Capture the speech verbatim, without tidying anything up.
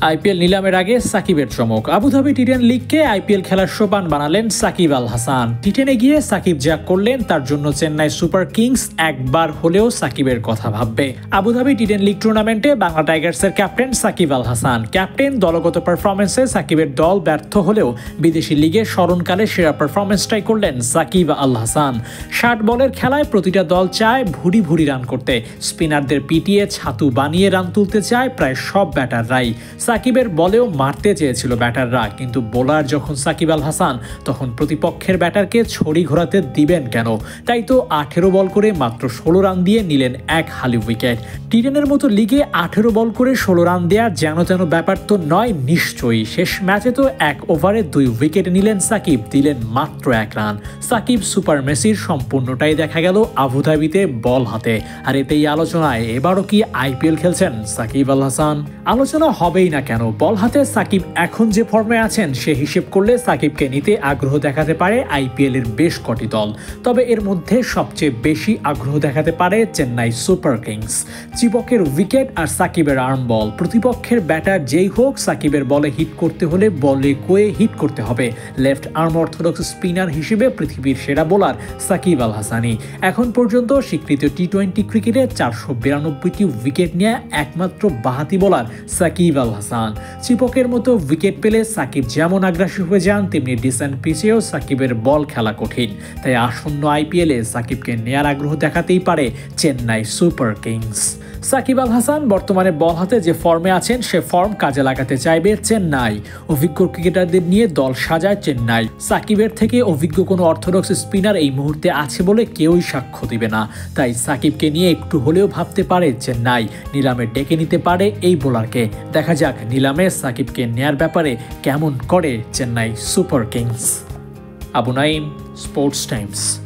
IPL নিলামের আগে সাকিবের চমক। আবুধাবি টি টেন লিগকে আইপিএল খেলার সোপান বানালেন সাকিব আল হাসান। টি টেনে গিয়ে সাকিব যা করলেন তার জন্য চেন্নাই সুপার কিংস একবার হলেও সাকিবের কথা ভাববে। আবুধাবি টি টেন লিগ টুর্নামেন্টে বাংলা টাইগার্সের ক্যাপ্টেন সাকিব আল হাসান। ক্যাপ্টেন দলগত পারফরমেন্সে সাকিবের দল ব্যর্থ হলেও বিদেশি লিগে স্মরণকালে সেরা পারফরমেন্সটাই করলেন সাকিব আল হাসান। ষাট বলের খেলায় প্রতিটা দল চায় ভুরি ভুরি রান করতে, স্পিনারদের পিটিয়ে ছাতু বানিয়ে রান তুলতে চায় প্রায় সব ব্যাটাররাই। সাকিবের বলেও মারতে চেয়েছিল ব্যাটাররা, কিন্তু বোলার যখন সাকিব আল হাসান তখন প্রতিপক্ষের ব্যাটারকে ছড়ি ঘোরাতে দিবেন কেন? তাই তো আঠেরো বল করে মাত্র ষোলো রান দিয়ে নিলেন এক হালি উইকেট। টি টেনের মতো লিগে আঠেরো বল করে ষোলো রান দেওয়া যেন তেন ব্যাপার তো নয় নিশ্চয়ই। শেষ ম্যাচে তো এক ওভারে দুই উইকেট নিলেন সাকিব, দিলেন মাত্র এক রান। সাকিব সুপার মেসির সম্পূর্ণটাই দেখা গেল আবুধাবিতে বল হাতে। আর এতেই আলোচনায় এবারও কি আইপিএল খেলছেন সাকিব আল হাসান? আলোচনা হবেই না কেন, বল হাতে সাকিব এখন যে ফর্মে আছেন সে হিসেব করলে সাকিবকে নিতে আগ্রহ দেখাতে পারে আইপিএল এর বেশ কটি দল। তবে এর মধ্যে সবচেয়ে বেশি আগ্রহ দেখাতে পারে চেন্নাই সুপার কিংস। চিবকের উইকেট আর সাকিবের আর্ম বল, প্রতিপক্ষের ব্যাটার যেই হোক সাকিবের বলে হিট করতে হলে বলে কোয়ে হিট করতে হবে। লেফট আর্ম অর্থোডক্স স্পিনার হিসেবে পৃথিবীর সেরা বোলার সাকিব আল হাসানি। এখন পর্যন্ত স্বীকৃত টি টোয়েন্টি ক্রিকেটে চারশো বিরানব্বইটি উইকেট নিয়ে একমাত্র বাহাতি বোলার সাকিব আল হাসান। চিপকের মতো উইকেট পেলে সাকিব যেমন আগ্রাসী হয়ে যান, তেমনি ডিসেন্ট পিচেও সাকিবের বল খেলা কঠিন। তাই আসন্ন আইপিএলে সাকিবকে নেয়ার আগ্রহ দেখাতেই পারে চেন্নাই সুপার কিংস। সাকিব আল হাসান বর্তমানে বল হাতে যে ফর্মে আছেন সে ফর্ম কাজে লাগাতে চাইবে চেন্নাই। অভিজ্ঞ ক্রিকেটারদের নিয়ে দল সাজায় চেন্নাই। সাকিবের থেকে অভিজ্ঞ কোনো অর্থোডক্স স্পিনার এই মুহূর্তে আছে বলে কেউই সাক্ষ্য দিবে না। তাই সাকিবকে নিয়ে একটু হলেও ভাবতে পারে চেন্নাই, নিলামে ডেকে নিতে পারে এই বোলারকে। দেখা যাক নিলামে সাকিবকে নেয়ার ব্যাপারে কেমন করে Chennai Super Kings. Abu Naim, Sports Times.